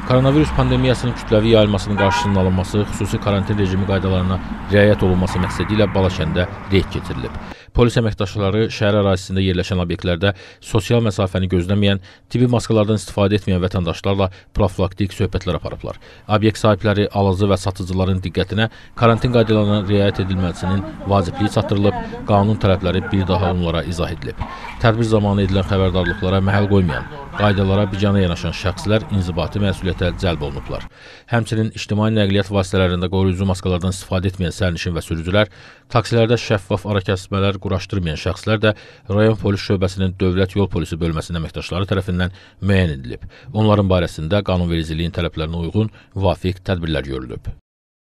Koronavirus pandemiyasının kütləvi yayılmasının qarşısının alınması, xüsusi karantin rejimi qaydalarına riayət olunması məqsədilə Balakəndə reyd keçirilib. Polis əməkdaşları şəhər ərazisində yerləşən obyektlərdə sosial məsafəni gözləməyən, tibbi maskalardan istifadə etməyən vətəndaşlarla profilaktik söhbətlər aparıblar. Obyekt sahibləri, alıcı və satıcıların diqqətinə karantin qaydalarına riayət edilməsinin vacibliyi çatdırılıb, qanun tələbləri bir daha onlara izah edilib. Tədbir zamanı edilən xəbərdarlıqlara məhəl qoymayan, qaydalara bicana yanaşan şəxslər inzibati məsuliyyətə cəlb olunublar. Həmçinin ictimai nəqliyyat vasitələrində qoruyucu maskalardan istifadə etməyən sərnişin və sürücülər, taksilərdə şəffaf arakəsmələr quraşdırmayan şəxslər də rayon polis şöbəsinin Dövlət Yol Polisi bölməsinin əməkdaşları tərəfindən müəyyən edilib. Onların barəsində qanunvericiliyin tələblərinə uyğun müvafiq tədbirlər görülüb.